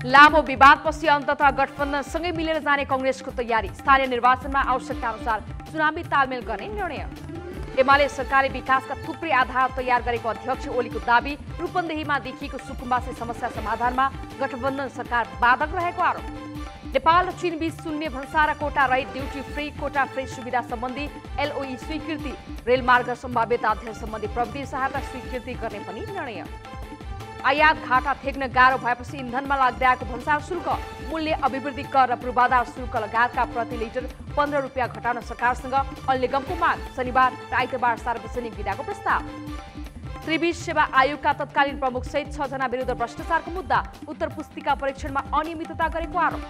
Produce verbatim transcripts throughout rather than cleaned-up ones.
लामो विवादपछि अन्ततः गठबन्धनसँगै मिलेर जाने कांग्रेसको तयारी। स्थानीय निर्वाचनमा आवश्यकता अनुसार चुनावी तालमेल गर्ने निर्णय। एमाले सरकारले विकासका थुप्रै आधार तयार गरेको अध्यक्ष ओलीको दाबी। रूपन्देहीमा देखिएको सुकुम्बासी समस्या समाधानमा गठबन्धन सरकार बाधक रहेको आरोप। नेपाल र चीन बीच शून्य भन्सा र कोटा रहित ड्युटी फ्री कोटा फ्री सुविधा सम्बन्धी एलओई स्वीकृति। रेलमार्ग सम्भाव्यता अध्ययन सम्बन्धी प्रविधि सहायता स्वीकृति गर्ने पनि निर्णय। आयात घाटा थेक्न गाह्रो भएपछि इन्धनमा लाग्दै आएको भन्सार शुल्क, मूल्य अभिवृद्धि कर र पूर्वाधार शुल्क लगायतका प्रति लिटर पन्ध्र रुपियाँ घटाउन सरकारसँग अल निगमको माग। शनिबार र आइतबार सार्वजनिक विधाको प्रस्ताव। त्रिवी सेवा आयोगका तत्कालीन प्रमुख सहित छ जना विरुद्ध भ्रष्टाचारको मुद्दा। उत्तर पुस्तिका परीक्षणमा अनियमितता गरेको आरोप।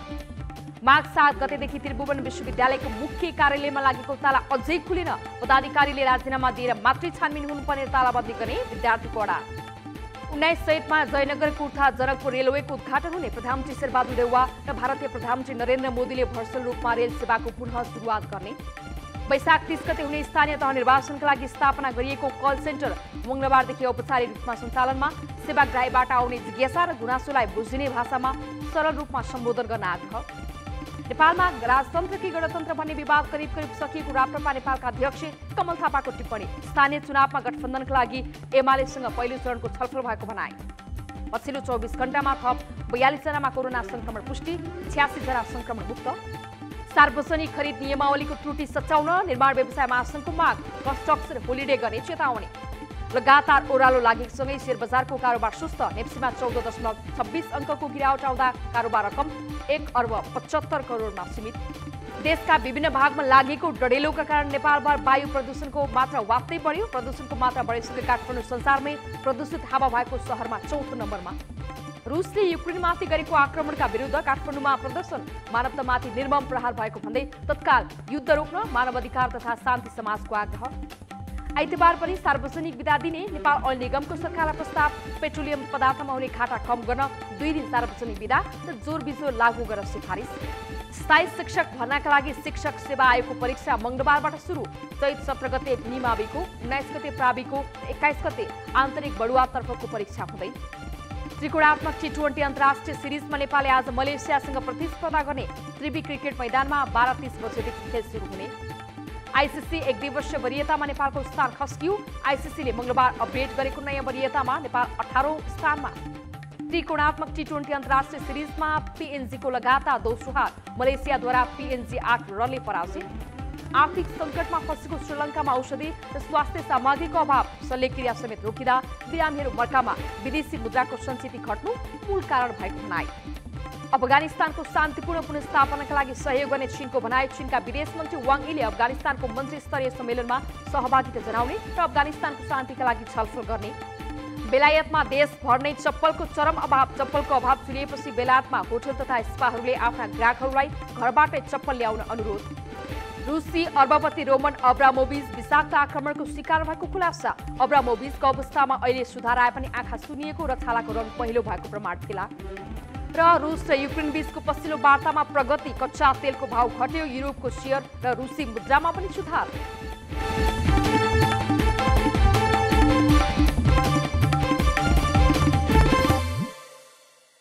माघ सात गतेदेखि त्रिभुवन विश्वविद्यालयको मुख्य कार्यालयमा लागेको ताला अझै खुलेन। पदाधिकारीले राजीनामा दिएर मात्रै छानबिन हुनुपर्ने तालाबन्दी गर्ने विद्यार्थीको अडा। उन्नाइस सयमा जयनगर कुर्था जनकपुर रेलवेको उद्घाटन हुने। प्रधानमन्त्री शेरबहादुर देउवा र भारतीय प्रधानमन्त्री नरेन्द्र मोदीले भर्चुअल रूपमा रेल सेवाको पुनः सुरुवात गर्ने। वैशाख तीस गते हुने स्थानीय तह निर्वाचनका लागि स्थापना गरिएको कल सेन्टर मंगलबारदेखि औपचारिक रूपमा सञ्चालनमा। सेवाग्राहीबाट आउने जिज्ञासा र गुनासोलाई बुझिने भाषामा सरल रूपमा सम्बोधन गर्न आग्रह। नेपालमा राजतन्त्र कि गणतन्त्र भन्ने विवाद करिब करिब सकिएको राप्रपा नेपालका अध्यक्ष कमल थापाको टिप्पणी। स्थानीय चुनावमा गठबन्धनका लागि एमालेसँग पहिलो चरणको छलफल भएको भनाए। पछिल्लो चौबिस घण्टामा थप बयालिस जनामा कोरोना संक्रमण पुष्टि, छ्यासी जना संक्रमण मुक्त। सार्वजनिक खरिद नियमावलीको त्रुटि सच्याउन निर्माण व्यवसाय महासंघको माग। कन्स्ट्रक्सन होलिडे गर्ने चेतावनी। लगातार ओह्रालो लागेसँगै शेयर बजारको कारोबार सुस्त। नेप्सीमा चौध दशमलव छब्बीस अङ्कको गिरावट आउँदा कारोबार रकम एक अर्ब पचहत्तर करोडमा सीमित। देशका विभिन्न भागमा लागेको डढेलोका कारण नेपालभर वायु प्रदूषणको मात्रा वात्तै बढ्यो। प्रदूषणको मात्रा बढेसँगै काठमाडौँ संसारमै प्रदूषित हावा भएको शहरमा चौथो नम्बरमा। रुसले युक्रेनमाथि गरेको आक्रमणका विरुद्ध काठमाडौँमा प्रदर्शन। मानवतामाथि निर्मम प्रहार भएको भन्दै तत्काल युद्ध रोक्न मानवाधिकार तथा शान्ति समाजको आग्रह। आइतबार पनि सार्वजनिक विदा दिने नेपाल अयल निगमको सरकारलाई प्रस्ताव। पेट्रोलियम पदार्थमा हुने घाटा कम गर्न दुई दिन सार्वजनिक विदा र जोरबिजोर लागू गर्न सिफारिस। स्थायी शिक्षक भर्नाका लागि शिक्षक सेवा आयोगको परीक्षा मंगलबारबाट सुरु। चैत सत्र गते निमाविको, उन्नाइस गते प्राविको, एक्काइस गते आन्तरिक बढुवातर्फको परीक्षा हुँदै। त्रिकोणात्मक टी ट्वेन्टी अन्तर्राष्ट्रिय सिरिजमा नेपालले आज मलेसियासँग प्रतिस्पर्धा गर्ने। त्रिवी क्रिकेट मैदानमा बाह्र तीस बजेदेखि खेल सुरु हुने। आइसिसी एक दिवसीय वरियतामा नेपालको स्थान खस्कियो। आइसिसीले मंगलबार अपडेट गरेको नयाँ वरियतामा नेपाल अठारौं स्थानमा। त्रिकोणात्मक टी ट्वेन्टी अन्तर्राष्ट्रिय सिरिजमा पीएनजीको लगातार दोस्रो हार। मलेसियाद्वारा पीएनजी आठ रनले पराजित। आर्थिक सङ्कटमा फँसेको श्रीलङ्कामा औषधि र स्वास्थ्य सामग्रीको अभाव। शल्यक्रिया समेत रोकिँदा बिरामीहरू मर्कामा। विदेशी मुद्राको सञ्चिति घट्नु मूल कारण भएको भनाई। अफगानिस्तानको शान्तिपूर्ण पुनर्स्थापनाका लागि सहयोग गर्ने चीनको भनाई। चीनका विदेश मन्त्री वाङ यीले अफगानिस्तानको मन्त्री स्तरीय सम्मेलनमा सहभागिता जनाउने र अफगानिस्तानको शान्तिका लागि छलफल गर्ने। बेलायतमा देशभर नै चप्पलको चरम अभाव। चप्पलको अभाव चुलिएपछि बेलायतमा होटल तथा स्पाहरूले आफ्ना ग्राहकहरूलाई घरबाटै चप्पल ल्याउन अनुरोध। रुसी अर्बपति रोमन अब्रामोभिच विषाक्त आक्रमणको शिकार भएको खुलासा। अब्रामोभिचको अवस्थामा अहिले सुधार आए पनि आँखा सुनिएको र छालाको रङ पहिलो भएको प्रमाण थिला। र रुस र युक्रेन बीचको पछिल्लो वार्तामा प्रगति। कच्चा तेलको भाव घट्यो। युरोपको शेयर र रुसी मुद्रामा पनि सुधार।